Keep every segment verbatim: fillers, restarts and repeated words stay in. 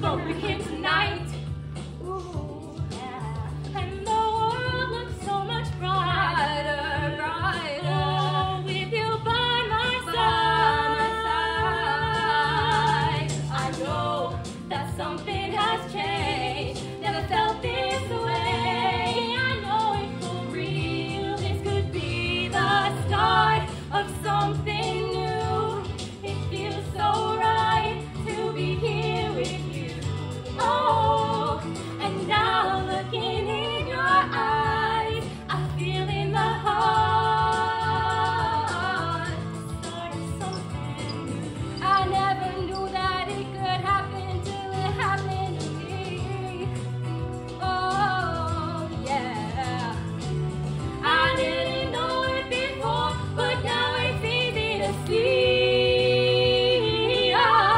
both with him tonight. Ooh, yeah. And the world looks so much brighter, brighter. Oh, with you by my side. I know that something has changed. Never felt this way. I know it for real. This could be the start of something new. It feels so right to be here with you. Oh, and now looking in your eyes, I feel in my heart the start of something new. I never knew that it could happen till it happened to me. Oh, yeah. I didn't know it before, but now it's easy to see. Oh,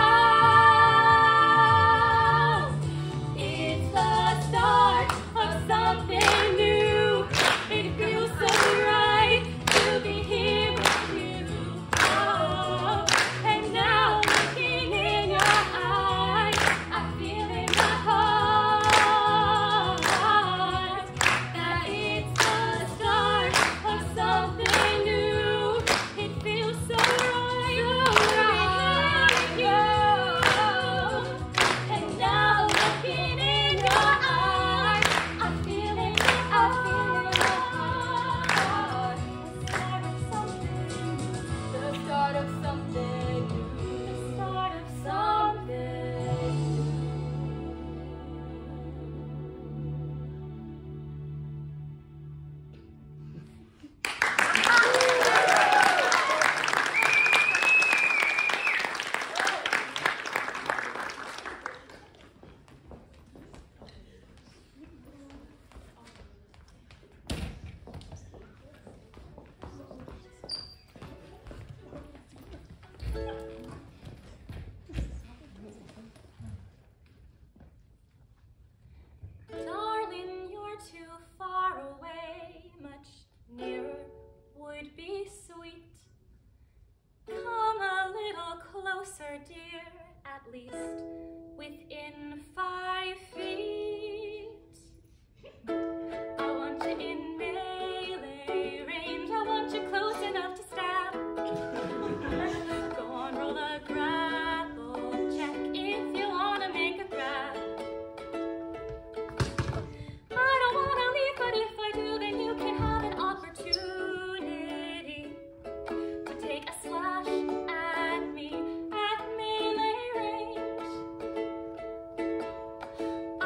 it's the start of something new. It feels so right to be here with you. Oh, and now looking in your eyes, I feel in my heart that it's the start of something new. It feels so right, so right, yeah. And now looking in your eyes, I feel it, I feel it in my heart. The start of something new. The start of something new. The start of something Darling, you're too far away. Much nearer would be sweet. Come a little closer, dear, at least within five feet. I want you in melee range. I want you close enough to stab. Go on, roll a grapple check if you wanna make a grab. I don't wanna leave, but if I do, then you can have an opportunity to take a slash at me at melee range.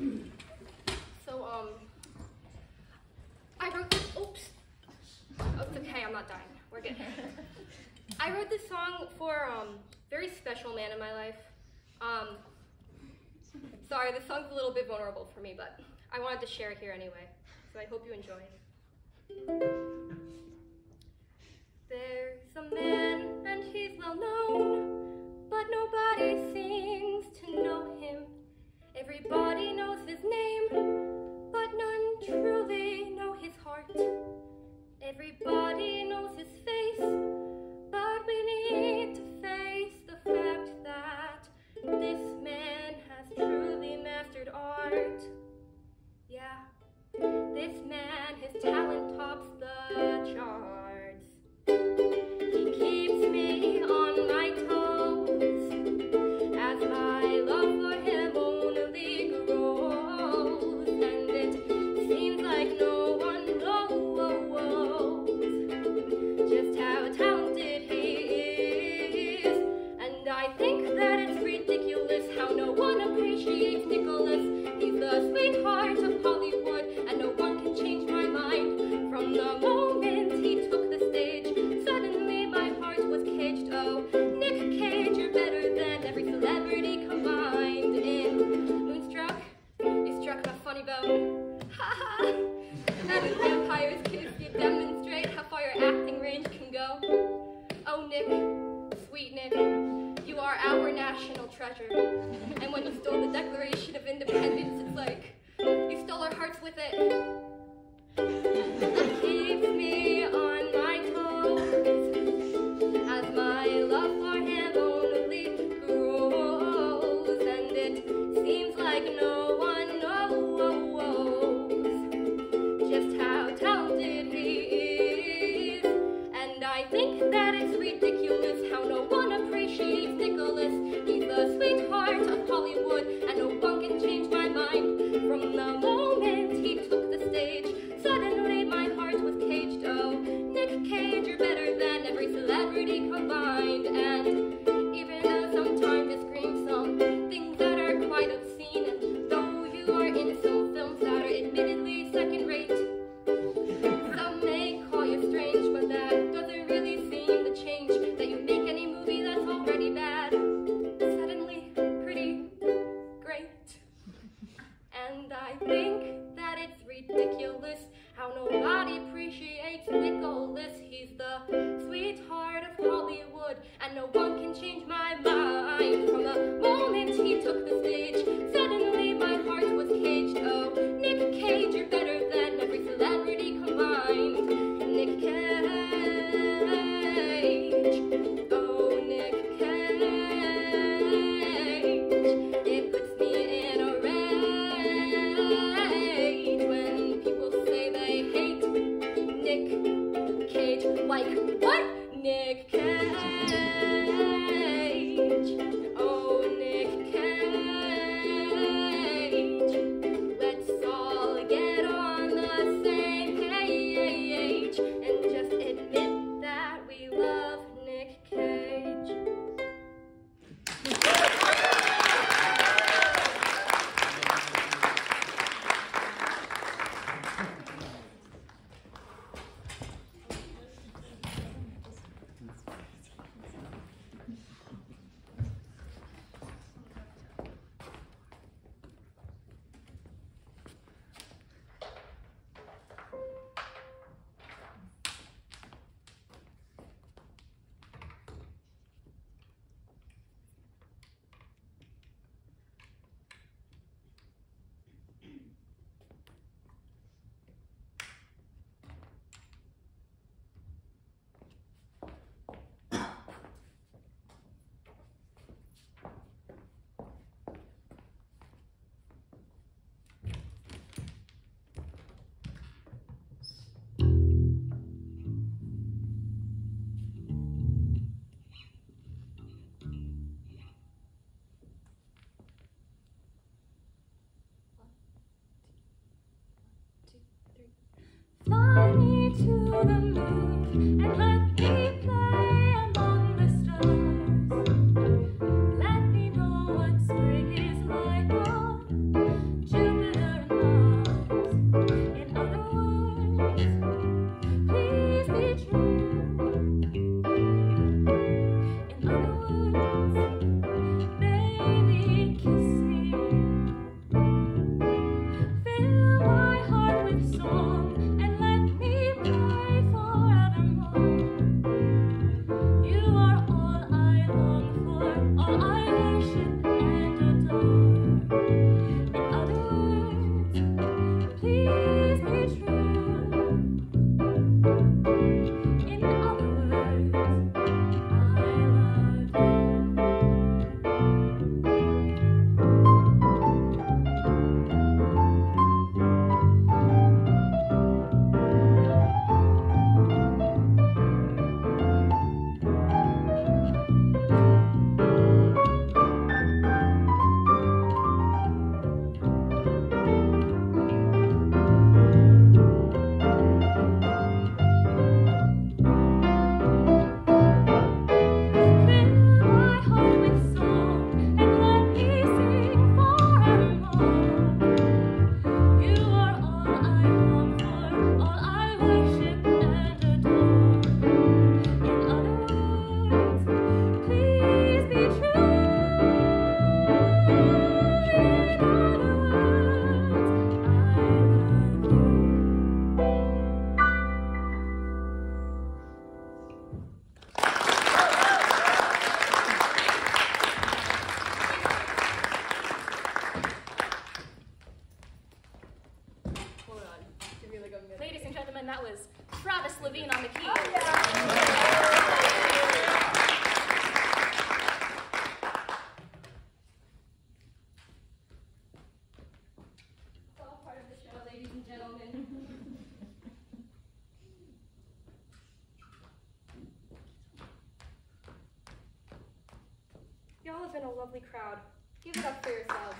So, um, I wrote this, oops. Oh, it's okay, I'm not dying. We're good. I wrote this song for um, a very special man in my life. Um, sorry, this song's a little bit vulnerable for me, but I wanted to share it here anyway, so I hope you enjoy. There's a man, and he's well known, but nobody seems to know him. Everybody knows his name, but none truly know his heart. Everybody knows his face, but we need to face the fact that this man has truly mastered art. Yeah, this man, his talent tops the charts. He keeps me on my toes as my love for him only grows, and it seems like no one knows just how talented he is. And I think that it's ridiculous how no one appreciates Nicholas. He's the sweetheart of Hollywood, and no one can change my mind. From the moment he took the stage, suddenly my heart was caged. Oh, Nick Cage, you're better than every celebrity combined. In Moonstruck, you struck a funny bone. Ha ha! And in Vampire's Kiss, you demonstrate how far your acting range can go. Oh, Nick, sweet Nick, you are our national treasure. And when you stole the Declaration of Independence, it's like you stole our hearts with it. It keeps me on my toes as my love for him only grows, and it seems like no one knows just how talented he is. And I think that it's ridiculous how no one appreciates Nicholas. He's the sweetheart of Hollywood, and no one can change my mind. From the moment he took the stage, suddenly my heart was caged. Oh, Nick Cage, you're better than every celebrity combined. And even though sometimes you scream some things that are quite obscene, and though you are in some films that are admittedly second rate, some may call you strange, but that doesn't really seem to change that you make any movie that's already bad suddenly pretty great. And I think that it's ridiculous how nobody appreciates Nicholas. He's the sweetheart of Hollywood, and no one can have been a lovely crowd. Give it up for yourselves.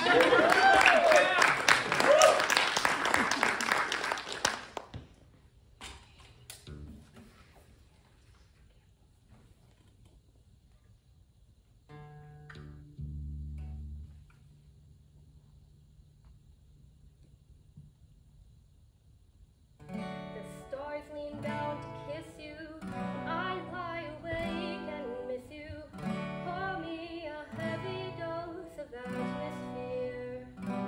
The stars lean down to kiss you. I lie awake and miss you. Pour me a heavy dose of atmosphere.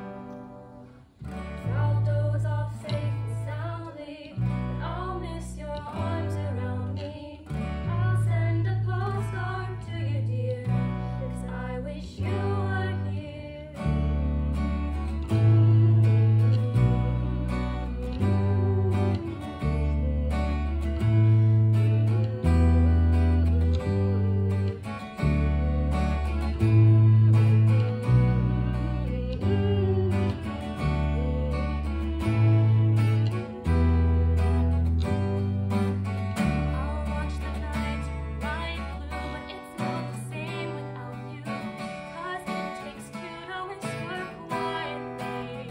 I'll doze off safe and soundly, but I'll miss your arms around me. I'll send a postcard to you, dear, because I wish you were here. I'll watch the night light blue, but it's not the same without you. 'Cause it takes two to whisper quietly.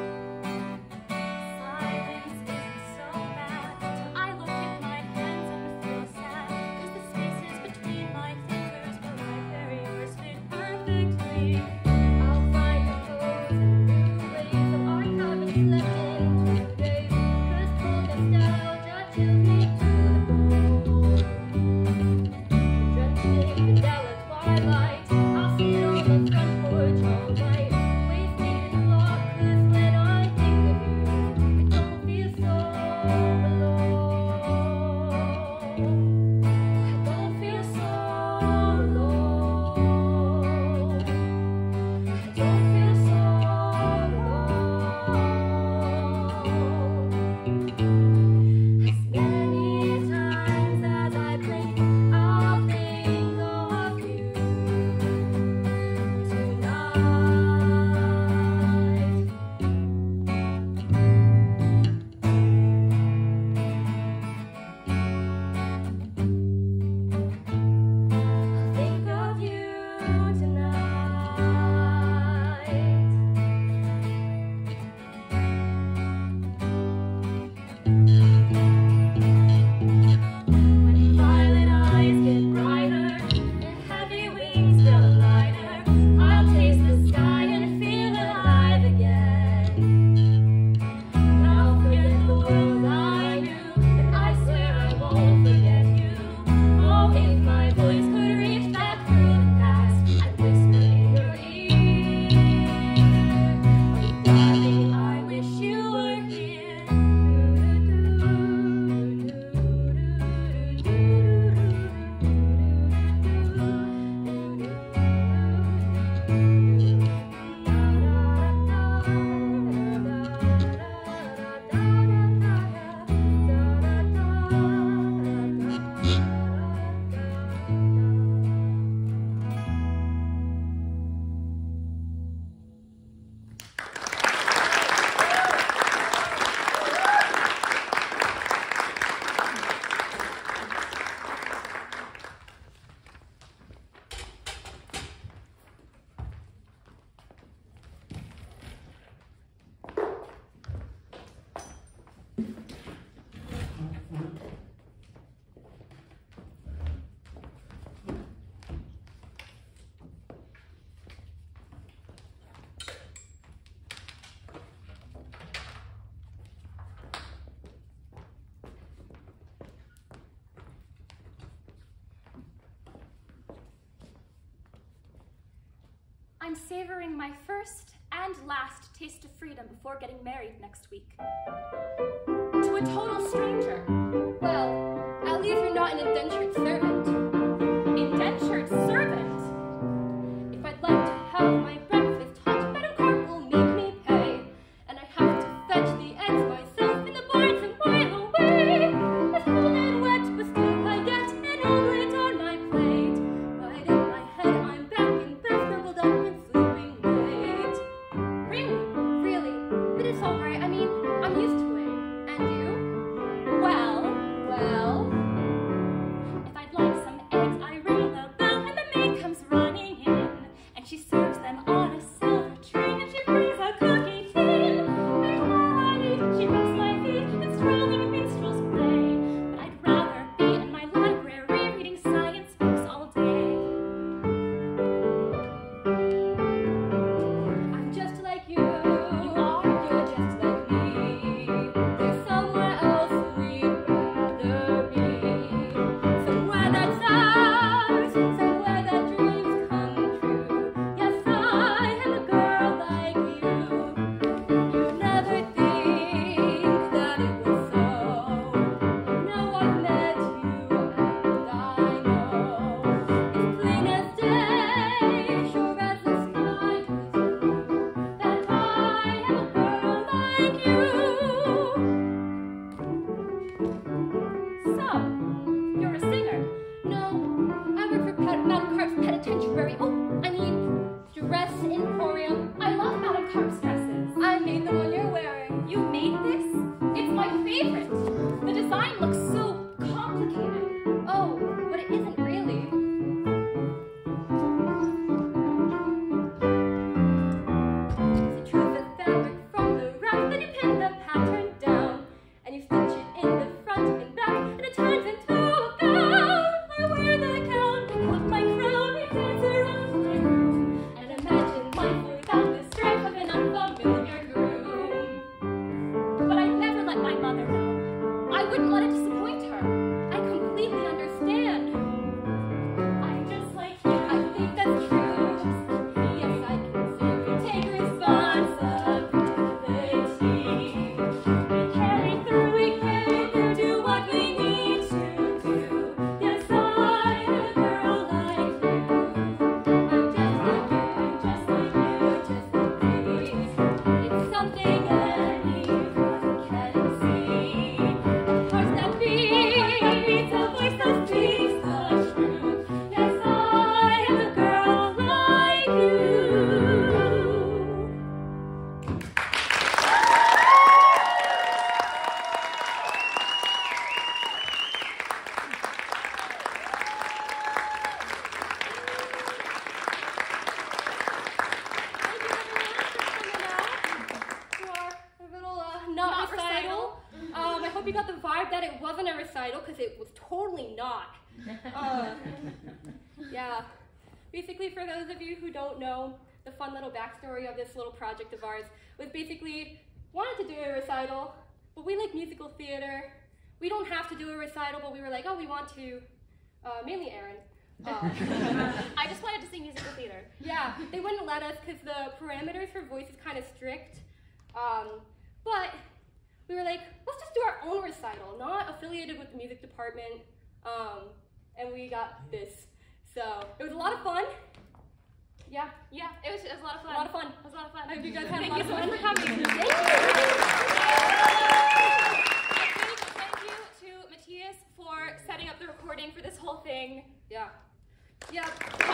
Silence isn't so bad till I look at my hands and feel sad. 'Cause the spaces between my fingers where I bury yours fit perfectly. I'll find the clothes and new ways that I haven't slept in two days. 'Cause cold nostalgia chills me to the bone. Drenched in vanilla twilight, I'll sit on the front porch all night, wasting the clock. 'Cause when I think of you, I don't feel so alone. I don't feel so alone. I don't feel so alone. As many times as I blink, I'll think of you tonight. I'll think of you tonight. When violet eyes get brighter and heavy wings feel lighter, I'll taste the sky and feel alive again. And I'll forget the world I knew, and I swear I won't forget you. Oh, if my voice could reach back through the past, I'd whisper in your ear. Oh, darling, I wish you were here. I'm savoring my first and last taste of freedom before getting married next week. To a total stranger. Well, at least you're not an indentured servant. Indentured servant? If I'd like to have my breakfast hot, Meadowcart will make me pay. And I have to fetch the eggs myself in the barns and mile away. It's cold and wet, but still I get an omelet on my plate. Right in my head, I'm back in bed, snuggled up and sleeping late. Really? Really, but it's alright. I mean, I'm used to it. And you? Well, Well, if I'd like Madame Carp's Penitentiary. Oh, I mean, Dress Emporium. I love Madame Carp's dresses. I made the one you're wearing. You made this? It's my favorite. The design looks so complicated. Oh, but it isn't really. You choose the fabric from the rack, then you pin the pattern down, and you stitch it in the front and back, and it turns into a gown. I wear the gown, pick up my crown, and dance around my room, and imagine life without the strife of an unfamiliar groom. But I never let my mother know. I wouldn't want to disappoint her. I completely understand. I'm just like you. I think that's true. Yes, I can see. Take responsibility. We carry through, we carry through, do what we need to do. Yes, I'm a girl like you. I'm just like you, just like you, just like me. It's something anyone can see. A heart that beats, a voice that speaks the truth. Yes, I am a girl like you. To our little uh, not, Not recital. Um, I hope you got the vibe that it wasn't a recital, because it was totally not. Uh, yeah. Basically, for those of you who don't know, the fun little backstory of this little project of ours was basically wanted to do a recital, but we like musical theater. We don't have to do a recital, but we were like, oh, we want to. Uh, mainly Aaron. Uh, I just wanted to sing musical theater. yeah, they wouldn't let us because the parameters for voice is kind of strict. Um, but we were like, let's just do our own recital, not affiliated with the music department. Um, and we got this. So it was a lot of fun. Yeah, Yeah, it was, it was a lot of fun. a lot of fun. It was a lot of fun. I hope you guys had Thank a lot you of so fun. much for coming. Thank you. A big thank you to Matthias for setting up the recording for this whole thing. Yeah. Yeah.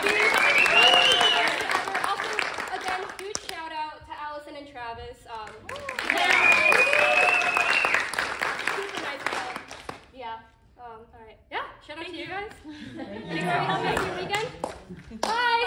Huge- Also, again, huge shout out to Allison and Travis. Um, super nice guys. Yeah. Um, all right. Yeah. Shout out Thank to you you. guys. Thanks for having us your weekend. Bye.